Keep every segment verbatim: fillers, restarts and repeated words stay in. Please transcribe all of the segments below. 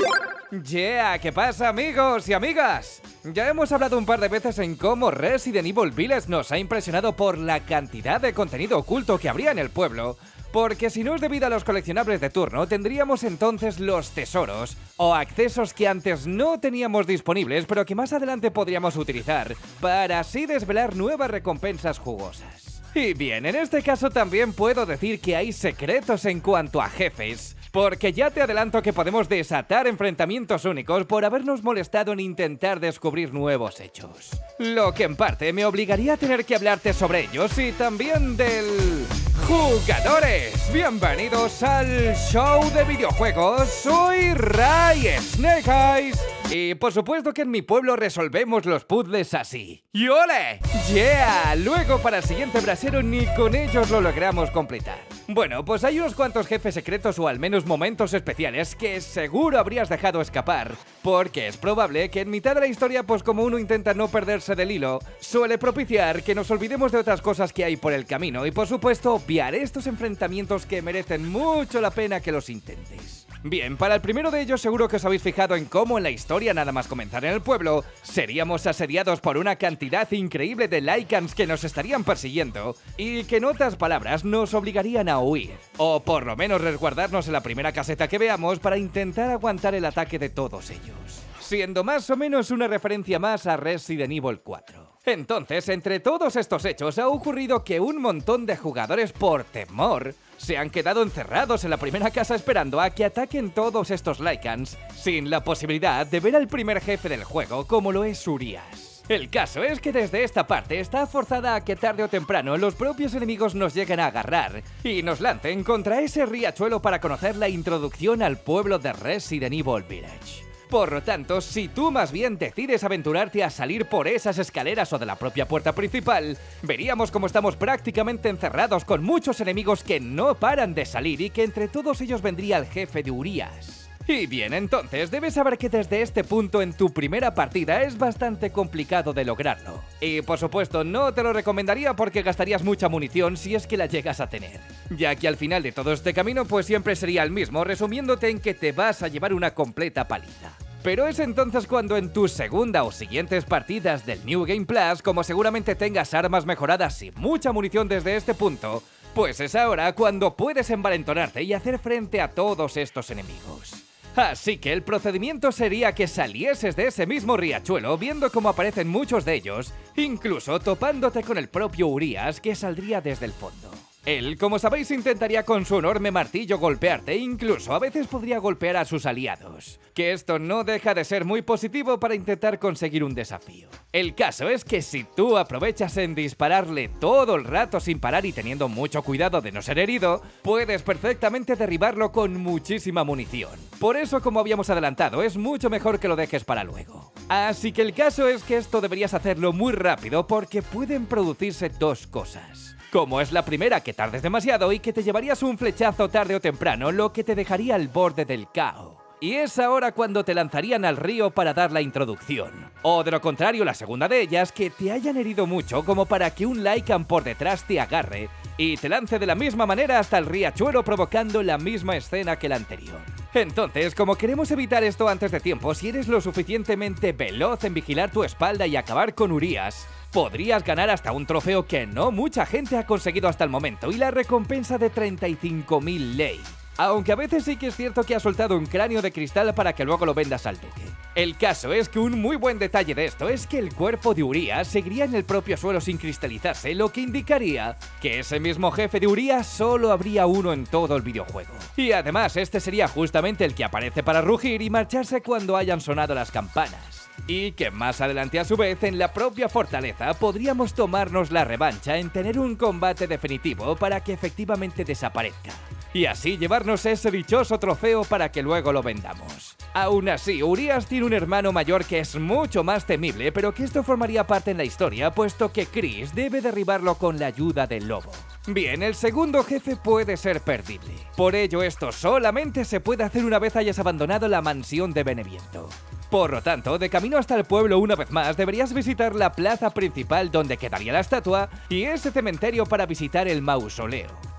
Yeah, ¿qué pasa, amigos y amigas? Ya hemos hablado un par de veces en cómo Resident Evil Village nos ha impresionado por la cantidad de contenido oculto que habría en el pueblo, porque si no es debido a los coleccionables de turno, tendríamos entonces los tesoros o accesos que antes no teníamos disponibles, pero que más adelante podríamos utilizar para así desvelar nuevas recompensas jugosas. Y bien, en este caso también puedo decir que hay secretos en cuanto a jefes, porque ya te adelanto que podemos desatar enfrentamientos únicos por habernos molestado en intentar descubrir nuevos hechos. Lo que en parte me obligaría a tener que hablarte sobre ellos y también del... ¡Jugadores! Bienvenidos al show de videojuegos, soy Ray Snake Eyes y por supuesto que en mi pueblo resolvemos los puzzles así. ¡Y ole! ¡Yeah! Luego para el siguiente brasero ni con ellos lo logramos completar. Bueno, pues hay unos cuantos jefes secretos o al menos momentos especiales que seguro habrías dejado escapar, porque es probable que en mitad de la historia, pues como uno intenta no perderse del hilo, suele propiciar que nos olvidemos de otras cosas que hay por el camino y por supuesto obviar estos enfrentamientos que merecen mucho la pena que los intentes. Bien, para el primero de ellos seguro que os habéis fijado en cómo en la historia nada más comenzar en el pueblo, seríamos asediados por una cantidad increíble de Lycans que nos estarían persiguiendo y que en otras palabras nos obligarían a huir, o por lo menos resguardarnos en la primera caseta que veamos para intentar aguantar el ataque de todos ellos, siendo más o menos una referencia más a Resident Evil cuatro. Entonces, entre todos estos hechos ha ocurrido que un montón de jugadores por temor se han quedado encerrados en la primera casa esperando a que ataquen todos estos Lycans, sin la posibilidad de ver al primer jefe del juego como lo es Urias. El caso es que desde esta parte está forzada a que tarde o temprano los propios enemigos nos lleguen a agarrar y nos lancen contra ese riachuelo para conocer la introducción al pueblo de Resident Evil Village. Por lo tanto, si tú más bien decides aventurarte a salir por esas escaleras o de la propia puerta principal, veríamos como estamos prácticamente encerrados con muchos enemigos que no paran de salir y que entre todos ellos vendría el jefe de Urias. Y bien, entonces debes saber que desde este punto en tu primera partida es bastante complicado de lograrlo. Y por supuesto no te lo recomendaría porque gastarías mucha munición si es que la llegas a tener, ya que al final de todo este camino pues siempre sería el mismo, resumiéndote en que te vas a llevar una completa paliza. Pero es entonces cuando en tu segunda o siguientes partidas del New Game Plus, como seguramente tengas armas mejoradas y mucha munición desde este punto, pues es ahora cuando puedes envalentonarte y hacer frente a todos estos enemigos. Así que el procedimiento sería que salieses de ese mismo riachuelo viendo cómo aparecen muchos de ellos, incluso topándote con el propio Urias que saldría desde el fondo. Él, como sabéis, intentaría con su enorme martillo golpearte e incluso a veces podría golpear a sus aliados, que esto no deja de ser muy positivo para intentar conseguir un desafío. El caso es que si tú aprovechas en dispararle todo el rato sin parar y teniendo mucho cuidado de no ser herido, puedes perfectamente derribarlo con muchísima munición. Por eso, como habíamos adelantado, es mucho mejor que lo dejes para luego. Así que el caso es que esto deberías hacerlo muy rápido porque pueden producirse dos cosas. Como es la primera, que tardes demasiado y que te llevarías un flechazo tarde o temprano, lo que te dejaría al borde del caos. Y es ahora cuando te lanzarían al río para dar la introducción. O de lo contrario, la segunda de ellas, que te hayan herido mucho como para que un Lycan por detrás te agarre y te lance de la misma manera hasta el riachuelo provocando la misma escena que la anterior. Entonces, como queremos evitar esto antes de tiempo, si eres lo suficientemente veloz en vigilar tu espalda y acabar con Urias, podrías ganar hasta un trofeo que no mucha gente ha conseguido hasta el momento y la recompensa de treinta y cinco mil ley. Aunque a veces sí que es cierto que ha soltado un cráneo de cristal para que luego lo vendas al duque. El caso es que un muy buen detalle de esto es que el cuerpo de Urias seguiría en el propio suelo sin cristalizarse, lo que indicaría que ese mismo jefe de Urias solo habría uno en todo el videojuego. Y además este sería justamente el que aparece para rugir y marcharse cuando hayan sonado las campanas. Y que más adelante a su vez en la propia fortaleza podríamos tomarnos la revancha en tener un combate definitivo para que efectivamente desaparezca. Y así llevarnos ese dichoso trofeo para que luego lo vendamos. Aún así, Urias tiene un hermano mayor que es mucho más temible, pero que esto formaría parte en la historia, puesto que Chris debe derribarlo con la ayuda del lobo. Bien, el segundo jefe puede ser perdible. Por ello, esto solamente se puede hacer una vez hayas abandonado la mansión de Beneviento. Por lo tanto, de camino hasta el pueblo una vez más, deberías visitar la plaza principal donde quedaría la estatua y ese cementerio para visitar el mausoleo.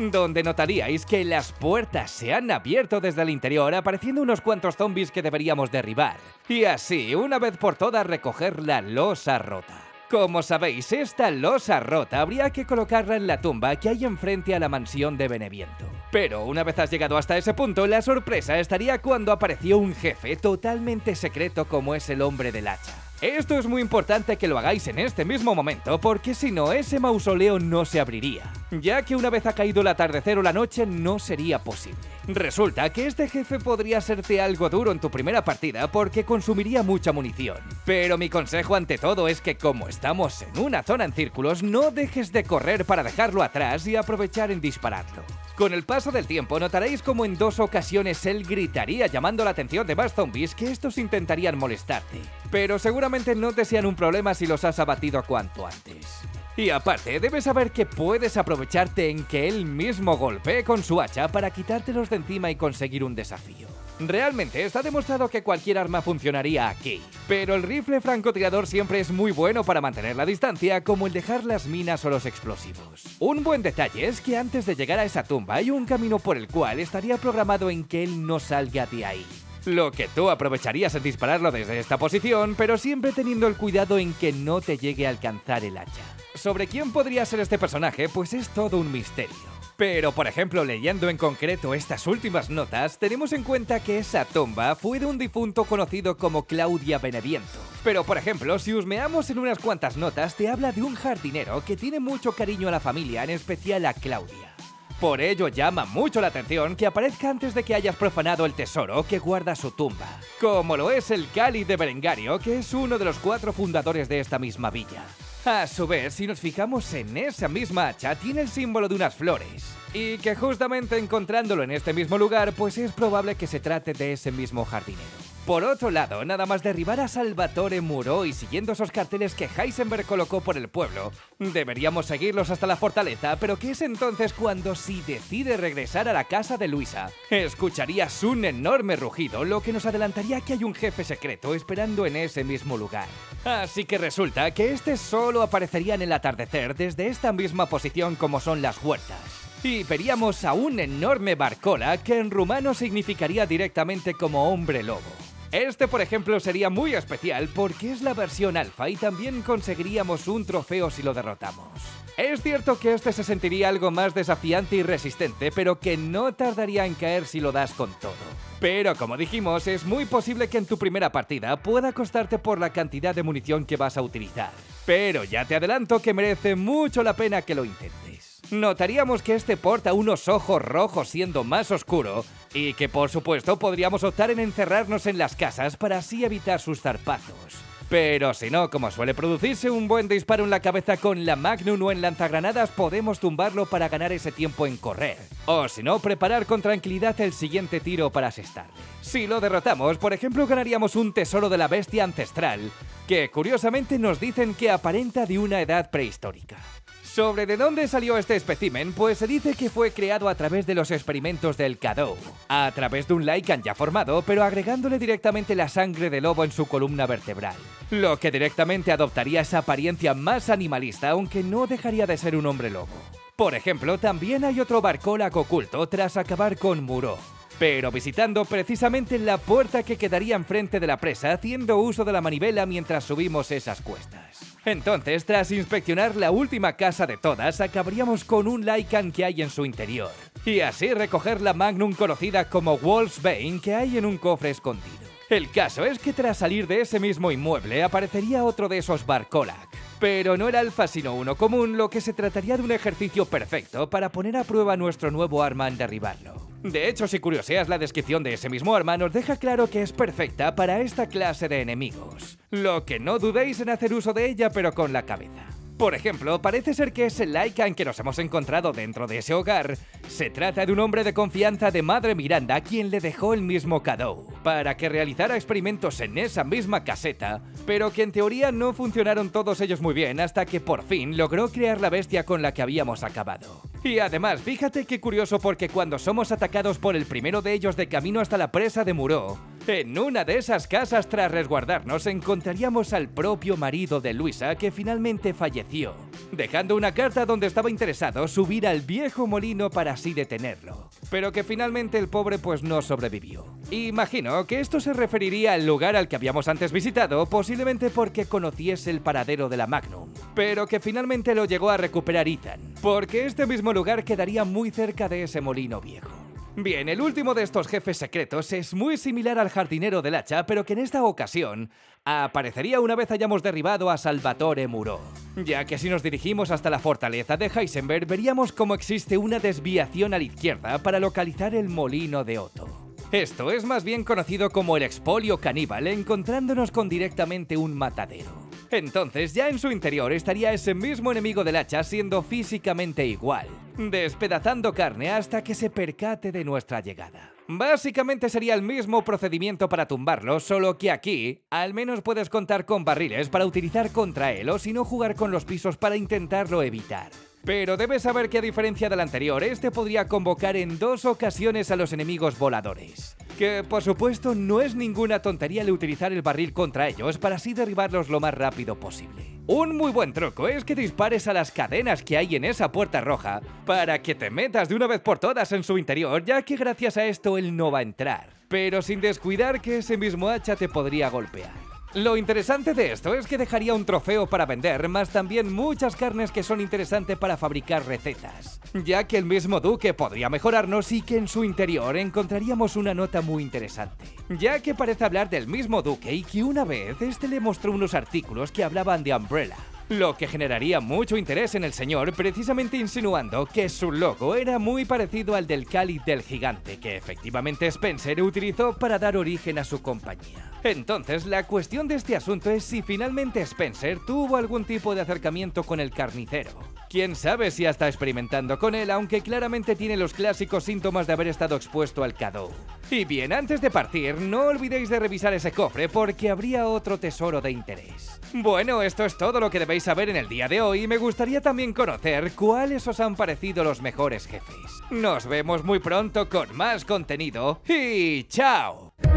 donde notaríais que las puertas se han abierto desde el interior, apareciendo unos cuantos zombies que deberíamos derribar, y así, una vez por todas, recoger la losa rota. Como sabéis, esta losa rota habría que colocarla en la tumba que hay enfrente a la mansión de Beneviento. Pero una vez has llegado hasta ese punto, la sorpresa estaría cuando apareció un jefe totalmente secreto como es el hombre del hacha. Esto es muy importante que lo hagáis en este mismo momento, porque si no, ese mausoleo no se abriría, ya que una vez ha caído el atardecer o la noche no sería posible. Resulta que este jefe podría serte algo duro en tu primera partida porque consumiría mucha munición. Pero mi consejo ante todo es que como estamos en una zona en círculos, no dejes de correr para dejarlo atrás y aprovechar en dispararlo. Con el paso del tiempo notaréis como en dos ocasiones él gritaría llamando la atención de más zombies que estos intentarían molestarte, pero seguramente no te sean un problema si los has abatido cuanto antes. Y aparte, debes saber que puedes aprovecharte en que él mismo golpee con su hacha para quitártelos de encima y conseguir un desafío. Realmente está demostrado que cualquier arma funcionaría aquí, pero el rifle francotirador siempre es muy bueno para mantener la distancia, como el dejar las minas o los explosivos. Un buen detalle es que antes de llegar a esa tumba hay un camino por el cual estaría programado en que él no salga de ahí. Lo que tú aprovecharías en dispararlo desde esta posición, pero siempre teniendo el cuidado en que no te llegue a alcanzar el hacha. Sobre quién podría ser este personaje, pues es todo un misterio. Pero, por ejemplo, leyendo en concreto estas últimas notas, tenemos en cuenta que esa tumba fue de un difunto conocido como Claudia Beneviento. Pero, por ejemplo, si husmeamos en unas cuantas notas, te habla de un jardinero que tiene mucho cariño a la familia, en especial a Claudia. Por ello llama mucho la atención que aparezca antes de que hayas profanado el tesoro que guarda su tumba, como lo es el cáliz de Berengario, que es uno de los cuatro fundadores de esta misma villa. A su vez, si nos fijamos en esa misma hacha, tiene el símbolo de unas flores, y que justamente encontrándolo en este mismo lugar, pues es probable que se trate de ese mismo jardinero. Por otro lado, nada más derribar a Salvatore Muró y siguiendo esos carteles que Heisenberg colocó por el pueblo, deberíamos seguirlos hasta la fortaleza, pero que es entonces cuando, si decide regresar a la casa de Luisa, escucharías un enorme rugido, lo que nos adelantaría que hay un jefe secreto esperando en ese mismo lugar. Así que resulta que este solo aparecería en el atardecer desde esta misma posición como son las huertas. Y veríamos a un enorme barcola que en rumano significaría directamente como hombre lobo. Este, por ejemplo, sería muy especial porque es la versión alfa y también conseguiríamos un trofeo si lo derrotamos. Es cierto que este se sentiría algo más desafiante y resistente, pero que no tardaría en caer si lo das con todo. Pero como dijimos, es muy posible que en tu primera partida pueda costarte por la cantidad de munición que vas a utilizar. Pero ya te adelanto que merece mucho la pena que lo intentes. Notaríamos que este porta unos ojos rojos siendo más oscuro y que por supuesto podríamos optar en encerrarnos en las casas para así evitar sus zarpazos. Pero si no, como suele producirse un buen disparo en la cabeza con la Magnum o en lanzagranadas, podemos tumbarlo para ganar ese tiempo en correr. O si no, preparar con tranquilidad el siguiente tiro para asestarle. Si lo derrotamos, por ejemplo, ganaríamos un tesoro de la bestia ancestral, que curiosamente nos dicen que aparenta de una edad prehistórica. Sobre de dónde salió este espécimen, pues se dice que fue creado a través de los experimentos del Cadou, a través de un Lycan ya formado, pero agregándole directamente la sangre de lobo en su columna vertebral, lo que directamente adoptaría esa apariencia más animalista, aunque no dejaría de ser un hombre lobo. Por ejemplo, también hay otro Barcolac oculto tras acabar con Muró, pero visitando precisamente la puerta que quedaría enfrente de la presa, haciendo uso de la manivela mientras subimos esas cuestas. Entonces, tras inspeccionar la última casa de todas, acabaríamos con un Lycan que hay en su interior, y así recoger la Magnum conocida como Wolfsbane que hay en un cofre escondido. El caso es que tras salir de ese mismo inmueble aparecería otro de esos Barcolac, pero no el alfa sino uno común, lo que se trataría de un ejercicio perfecto para poner a prueba nuestro nuevo arma en derribarlo. De hecho, si curioseas la descripción de ese mismo arma, nos deja claro que es perfecta para esta clase de enemigos, lo que no dudéis en hacer uso de ella, pero con la cabeza. Por ejemplo, parece ser que ese Lycan que nos hemos encontrado dentro de ese hogar se trata de un hombre de confianza de Madre Miranda, quien le dejó el mismo Cadou para que realizara experimentos en esa misma caseta, pero que en teoría no funcionaron todos ellos muy bien hasta que por fin logró crear la bestia con la que habíamos acabado. Y además, fíjate qué curioso, porque cuando somos atacados por el primero de ellos de camino hasta la presa de Muró, en una de esas casas tras resguardarnos encontraríamos al propio marido de Luisa, que finalmente falleció, dejando una carta donde estaba interesado subir al viejo molino para así detenerlo, pero que finalmente el pobre pues no sobrevivió. Imagino que esto se referiría al lugar al que habíamos antes visitado, posiblemente porque conociese el paradero de la Magnum, pero que finalmente lo llegó a recuperar Ethan, porque este mismo lugar quedaría muy cerca de ese molino viejo. Bien, el último de estos jefes secretos es muy similar al jardinero del hacha, pero que en esta ocasión aparecería una vez hayamos derribado a Salvatore Muro, ya que si nos dirigimos hasta la fortaleza de Heisenberg veríamos cómo existe una desviación a la izquierda para localizar el molino de Otto. Esto es más bien conocido como el expolio caníbal, encontrándonos con directamente un matadero. Entonces ya en su interior estaría ese mismo enemigo del hacha siendo físicamente igual, despedazando carne hasta que se percate de nuestra llegada. Básicamente sería el mismo procedimiento para tumbarlo, solo que aquí al menos puedes contar con barriles para utilizar contra él o si no jugar con los pisos para intentarlo evitar. Pero debes saber que a diferencia del anterior, este podría convocar en dos ocasiones a los enemigos voladores. Que por supuesto no es ninguna tontería el utilizar el barril contra ellos para así derribarlos lo más rápido posible. Un muy buen truco es que dispares a las cadenas que hay en esa puerta roja para que te metas de una vez por todas en su interior, ya que gracias a esto él no va a entrar, pero sin descuidar que ese mismo hacha te podría golpear. Lo interesante de esto es que dejaría un trofeo para vender, más también muchas carnes que son interesantes para fabricar recetas, ya que el mismo Duque podría mejorarnos y que en su interior encontraríamos una nota muy interesante, ya que parece hablar del mismo Duque y que una vez este le mostró unos artículos que hablaban de Umbrella, lo que generaría mucho interés en el señor, precisamente insinuando que su logo era muy parecido al del cáliz del gigante que efectivamente Spencer utilizó para dar origen a su compañía. Entonces, la cuestión de este asunto es si finalmente Spencer tuvo algún tipo de acercamiento con el carnicero. Quién sabe si está experimentando con él, aunque claramente tiene los clásicos síntomas de haber estado expuesto al Cadou. Y bien, antes de partir, no olvidéis de revisar ese cofre porque habría otro tesoro de interés. Bueno, esto es todo lo que debéis saber en el día de hoy y me gustaría también conocer cuáles os han parecido los mejores jefes. Nos vemos muy pronto con más contenido y ¡chao!